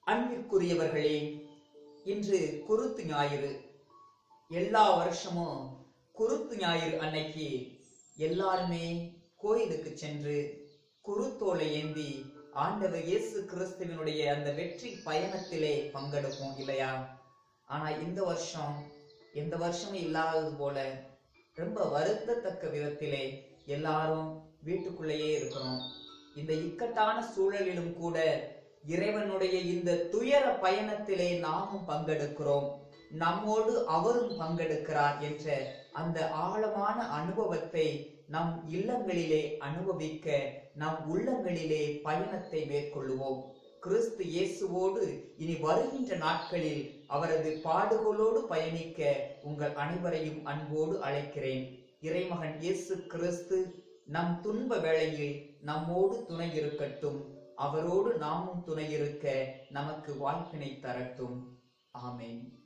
அன்பிற்குரியவர்களே, இன்று குருத்து ஞாயிறு. எல்லா வருஷமும் குருத்து ஞாயிறு அன்னைக்கு எல்லாருமே கோயிலுக்கு சென்று குருத்தோலை ஏந்தி ஆண்டவர் இயேசு கிறிஸ்துவினுடைய அந்த வெற்றி பயணத்திலே பங்கெடுப்போம் இல்லையா? ஆனா இந்த வருஷம் இல்லாதது போல ரொம்ப வருத்தத்தக்க விதத்திலே எல்லாரும் வீட்டுக்குள்ளேயே இருக்கிறோம். இந்த இக்கட்டான சூழலிலும் கூட இறைவனுடைய இந்த துயர பயணத்திலே நாமும் பங்கெடுக்கிறோம். நம்மோடு அவரும் பங்கெடுக்கிறார் என்ற அந்த ஆழமான அனுபவத்தை நம் இல்லங்களிலே அனுபவிக்க நம் உள்ளங்களிலே பயணத்தை மேற்கொள்ளுவோம். கிறிஸ்து இயேசுவோடு இனி வருகின்ற நாட்களில் அவரது பாடுகளோடு பயணிக்க உங்கள் அனைவரையும் அன்போடு அழைக்கிறேன். இறைமகன் இயேசு கிறிஸ்து நம் துன்ப வேளையில் நம்மோடு துணை இருக்கட்டும். அவரோடு நாமும் துணை இருக்க நமக்கு வாய்ப்பினை தரட்டும். ஆமென்.